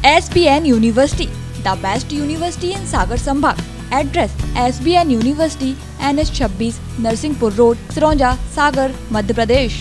SBN University, the best university in Sagar Sambhag. Address: SBN University, NH26, Narsinghpur road, Sironja, Sagar, Madhya Pradesh.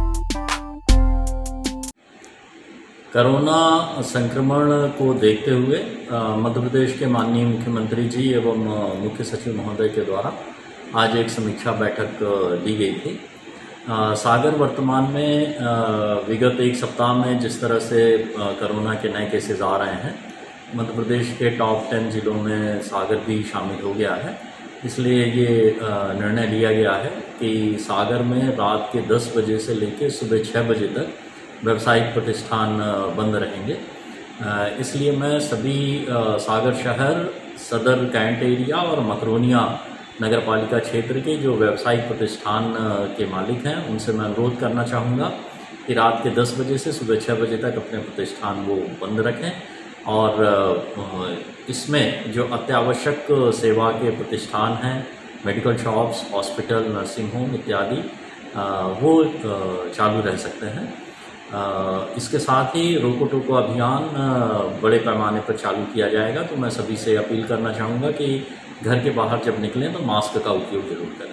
Corona संक्रमण को देखते हुए मध्य प्रदेश के माननीय मुख्यमंत्री जी एवं मुख्य सचिव महोदय के द्वारा आज एक समीक्षा बैठक ली गई थी। सागर वर्तमान में विगत एक सप्ताह में जिस तरह से कोरोना के नए केसेस आ रहे हैं, मध्य प्रदेश के टॉप 10 जिलों में सागर भी शामिल हो गया है। इसलिए ये निर्णय लिया गया है कि सागर में रात के 10 बजे से लेकर सुबह 6 बजे तक व्यावसायिक प्रतिष्ठान बंद रहेंगे। इसलिए मैं सभी सागर शहर, सदर कैंट एरिया और मकरोनिया नगर पालिका क्षेत्र के जो व्यावसायिक प्रतिष्ठान के मालिक हैं उनसे मैं अनुरोध करना चाहूँगा कि रात के 10 बजे से सुबह 6 बजे तक अपने प्रतिष्ठान वो बंद रखें और इसमें जो अत्यावश्यक सेवा के प्रतिष्ठान हैं, medical shops, hospital, nursing home इत्यादि, वो चालू रह सकते हैं। इसके साथ ही रोको टोको अभियान बड़े पैमाने पर चालू किया जाएगा। तो मैं सभी से अपील करना चाहूँगा कि घर के बाहर जब निकलें तो मास्क का उपयोग जरूर करें।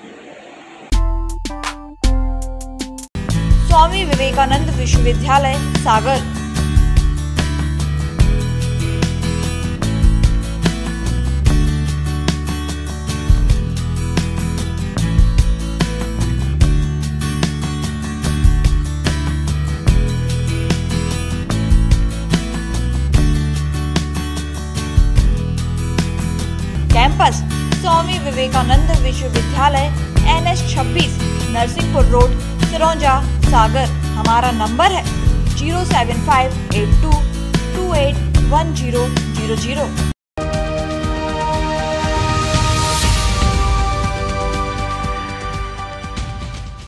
स्वामी विवेकानंद विश्वविद्यालय सागर। कैंपस: स्वामी विवेकानंद विश्वविद्यालय, NH26, नरसिंहपुर रोड, सिरौंजा, सागर। हमारा नंबर है 07582281000।